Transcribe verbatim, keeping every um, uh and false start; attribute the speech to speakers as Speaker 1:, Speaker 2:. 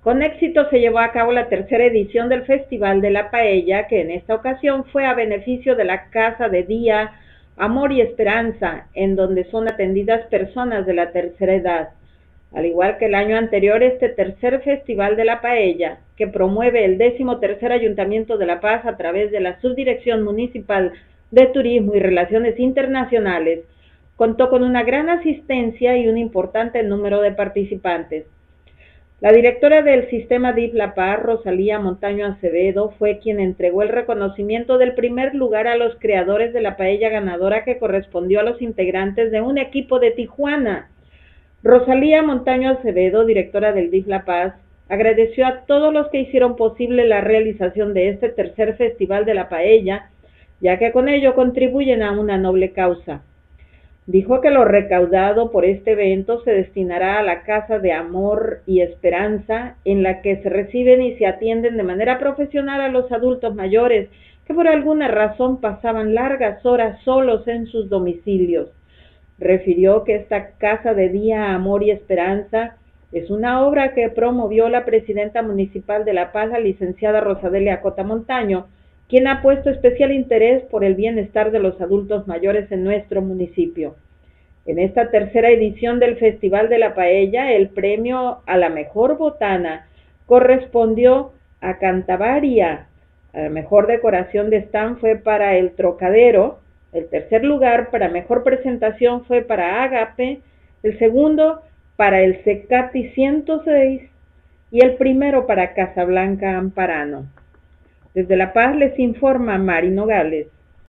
Speaker 1: Con éxito se llevó a cabo la tercera edición del Festival de la Paella, que en esta ocasión fue a beneficio de la Casa de Día Amor y Esperanza, en donde son atendidas personas de la tercera edad. Al igual que el año anterior, este tercer Festival de la Paella, que promueve el décimo tercer Ayuntamiento de La Paz a través de la Subdirección Municipal de Turismo y Relaciones Internacionales, contó con una gran asistencia y un importante número de participantes. La directora del sistema D I F La Paz, Rosalía Montaño Acevedo, fue quien entregó el reconocimiento del primer lugar a los creadores de la paella ganadora, que correspondió a los integrantes de un equipo de Tijuana. Rosalía Montaño Acevedo, directora del D I F La Paz, agradeció a todos los que hicieron posible la realización de este tercer Festival de la Paella, ya que con ello contribuyen a una noble causa. Dijo que lo recaudado por este evento se destinará a la Casa de Amor y Esperanza, en la que se reciben y se atienden de manera profesional a los adultos mayores que por alguna razón pasaban largas horas solos en sus domicilios. Refirió que esta Casa de Día Amor y Esperanza es una obra que promovió la presidenta municipal de La Paz, la licenciada Rosadelia Cota Montaño, quien ha puesto especial interés por el bienestar de los adultos mayores en nuestro municipio. En esta tercera edición del Festival de la Paella, el premio a la mejor botana correspondió a Cantabaria. La mejor decoración de stand fue para El Trocadero. El tercer lugar para mejor presentación fue para Agape. El segundo para el Secati ciento seis y el primero para Casablanca Amparano. Desde La Paz les informa Mari Nogales.